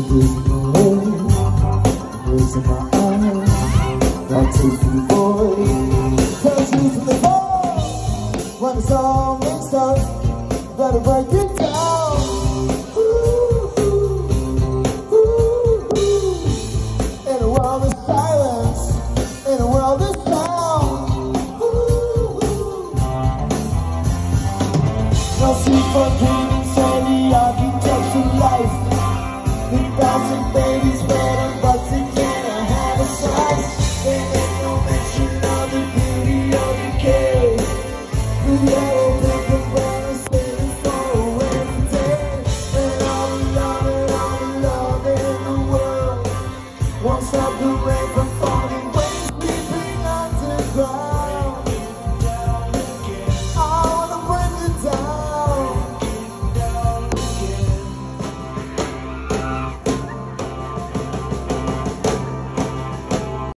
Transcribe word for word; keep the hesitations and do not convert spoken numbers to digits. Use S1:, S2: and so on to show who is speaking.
S1: in my eyes, got taste in the voice. Tell you from the core, when it's all mixed up, better break it down. Ooh, ooh, ooh, ooh. In a world of silence, in a world of sound. Ooh, ooh. No sleep for dreaming, say the architects of life. The thousand babies fed on butts and can't have a size. There ain't no mention of the beauty of decay. The yellow paper brown spinning for every day. And all the love and all the love in the world won't stop the rain from falling.